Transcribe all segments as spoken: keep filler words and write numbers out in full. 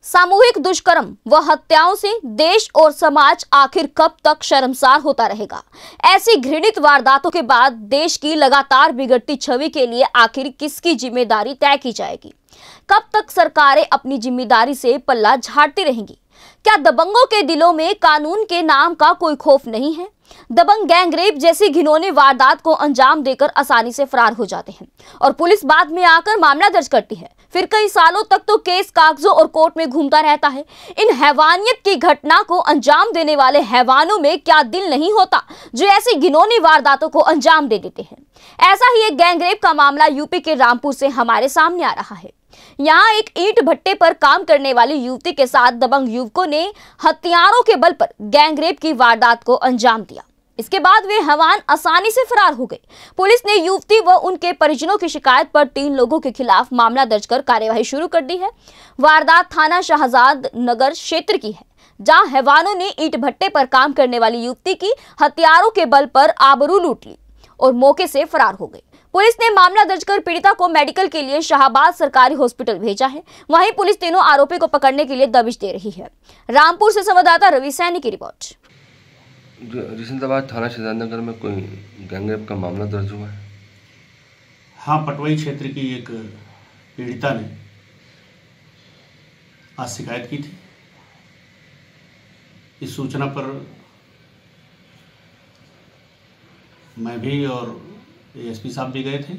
सामूहिक दुष्कर्म व हत्याओं से देश और समाज आखिर कब तक शर्मसार होता रहेगा। ऐसी घृणित वारदातों के बाद देश की लगातार बिगड़ती छवि के लिए आखिर किसकी जिम्मेदारी तय की जाएगी? कब तक सरकारें अपनी जिम्मेदारी से पल्ला झाड़ती रहेंगी? क्या दबंगों के दिलों में कानून के नाम का कोई खौफ नहीं है? दबंग गैंगरेप जैसी घिनौनी वारदात को अंजाम देकर आसानी से फरार हो जाते हैं और पुलिस बाद में आकर मामला दर्ज करती है। फिर कई सालों तक तो केस कागजों और कोर्ट में घूमता रहता है। इन हैवानियत की घटना को अंजाम देने वाले हैवानों में क्या दिल नहीं होता जो ऐसी घिनौनी वारदातों को अंजाम दे देते हैं? ऐसा ही एक गैंगरेप का मामला यूपी के रामपुर से हमारे सामने आ रहा है। यहाँ एक ईंट भट्टे पर काम करने वाली युवती के साथ दबंग युवकों ने हथियारों के बल पर गैंगरेप की वारदात को अंजाम दिया। इसके बाद वे हैवान आसानी से फरार हो गए। पुलिस ने युवती व उनके परिजनों की शिकायत पर तीन लोगों के खिलाफ मामला दर्ज कर कार्यवाही शुरू कर दी है। वारदात थाना शाहजाद नगर क्षेत्र की है, जहां हैवानों ने ईंट भट्टे पर काम करने वाली युवती की हथियारों के बल पर आबरू लूट ली और मौके से फरार हो गए। पुलिस ने मामला दर्ज कर पीड़िता को मेडिकल के लिए शाहबाद सरकारी हॉस्पिटल भेजा है। वहीं पुलिस तीनों आरोपी को पकड़ने के लिए दबिश दे रही है। रामपुर से संवाददाता रवि सैनी की रिपोर्ट। रिशंदाबाद थाना शाहजादनगर में कोई गैंगरेप का मामला दर्ज हुआ है? हाँ, पटवाई क्षेत्र की एक पीड़िता ने आज शिकायत की थी। इस सूचना पर मैं भी और एएसपी साहब भी गए थे।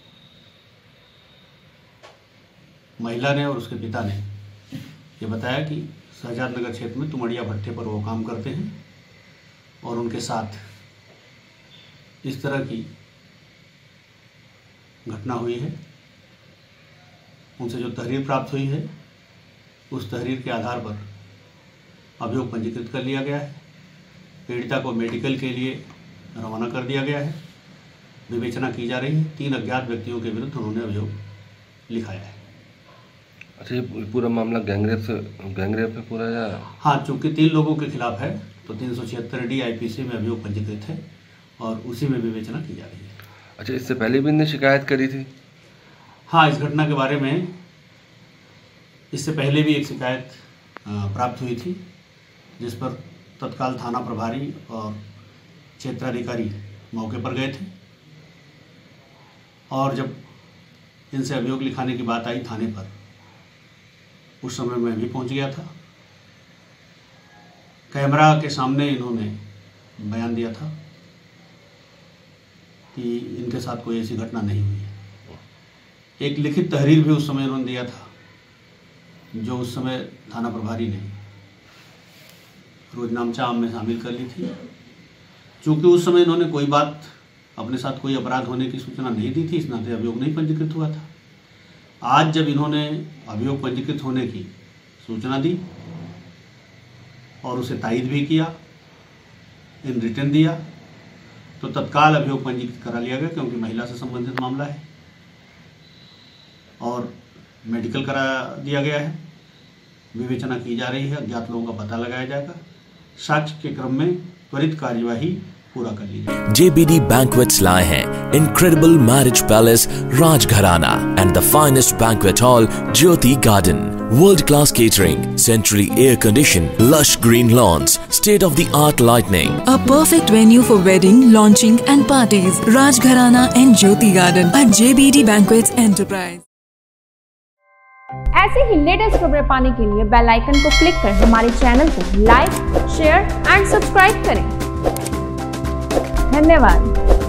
महिला ने और उसके पिता ने ये बताया कि शाहजादनगर क्षेत्र में तुमड़िया भट्टे पर वो काम करते हैं और उनके साथ इस तरह की घटना हुई है। उनसे जो तहरीर प्राप्त हुई है उस तहरीर के आधार पर अभियोग पंजीकृत कर लिया गया है। पीड़िता को मेडिकल के लिए रवाना कर दिया गया है। विवेचना की जा रही है। तीन अज्ञात व्यक्तियों के विरुद्ध उन्होंने अभियोग लिखाया है। अच्छा, ये पूरा मामला गैंगरेप से गैंगरेप है पूरा या? हाँ, चूँकि तीन लोगों के खिलाफ है तो तीन सौ छिहत्तर डी आई पी सी में अभियोग पंजीकृत है और उसी में विवेचना की जा रही है। अच्छा, इससे पहले भी इनने शिकायत करी थी? हाँ, इस घटना के बारे में इससे पहले भी एक शिकायत प्राप्त हुई थी, जिस पर तत्काल थाना प्रभारी और क्षेत्राधिकारी मौके पर गए थे और जब इनसे अभियोग लिखाने की बात आई थाने पर, उस समय मैं भी पहुंच गया था। कैमरा के सामने इन्होंने बयान दिया था कि इनके साथ कोई ऐसी घटना नहीं हुई है। एक लिखित तहरीर भी उस समय इन्होंने दिया था, जो उस समय थाना प्रभारी ने रोजनामचा आम में शामिल कर ली थी। चूँकि उस समय इन्होंने कोई बात अपने साथ कोई अपराध होने की सूचना नहीं दी थी, इस नाते अभियोग नहीं पंजीकृत हुआ था। आज जब इन्होंने अभियोग पंजीकृत होने की सूचना दी और उसे तायद भी किया, इन रिटर्न दिया, तो तत्काल अभियोग पंजीकृत करा लिया गया, क्योंकि महिला से संबंधित मामला है और मेडिकल करा दिया गया है। विवेचना की जा रही है, अज्ञात लोगों का पता लगाया जाएगा। साक्ष्य के क्रम में त्वरित कार्यवाही पूरा कर ली जाए। J B D Banquets लाए हैं incredible marriage palace Rajgharana and the finest banquet hall Jyoti Garden. World class catering, centrally air conditioned, lush green lawns, state of the art lighting. A perfect venue for wedding, launching and parties. Rajgharana and Jyoti Garden at J B D Banquets Enterprise. ऐसे ही latest खबरें पाने के लिए bell icon को click कर हमारे channel को like, share and subscribe करें। धन्यवाद।